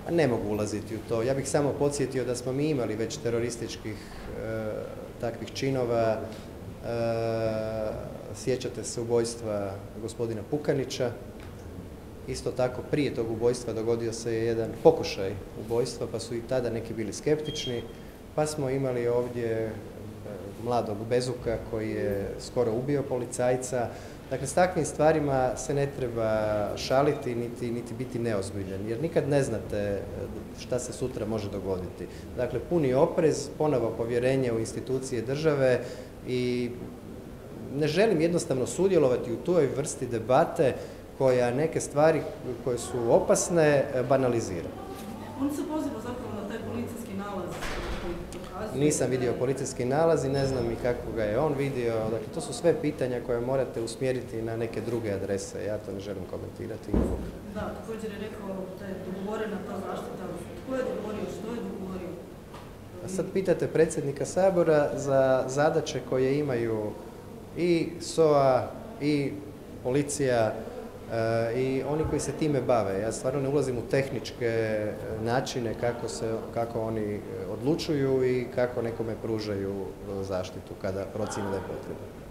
Ne mogu ulaziti u to. Ja bih samo podsjetio da smo mi imali već terorističkih takvih činova. Sjećate se ubojstva gospodina Pukanića. Isto tako, prije tog ubojstva dogodio se jedan pokušaj ubojstva, pa su i tada neki bili skeptični. Pa smo imali ovdje mladog bezuka koji je skoro ubio policajca. Dakle, s takvim stvarima se ne treba šaliti niti biti neozbiljan, jer nikad ne znate šta se sutra može dogoditi. Dakle, puni oprez, ponovo povjerenje u institucije države i ne želim jednostavno sudjelovati u toj vrsti debate koja neke stvari koje su opasne banalizira. On se poziva zapravo na taj policijski nalaz koji dokazuje... Nisam vidio policijski nalaz i ne znam i kako ga je on vidio. Dakle, to su sve pitanja koje morate usmjeriti na neke druge adrese. Ja to ne želim komentirati. Da, također je rekao da je dogovorena ta zaštita. Tko je dogovorio, što je dogovorio? A sad pitate predsjednika Sabora za zadaće koje imaju i SOA i policija i oni koji se time bave. Ja stvarno ne ulazim u tehničke načine kako oni odlučuju i kako nekome pružaju zaštitu kada procjene da je potrebno.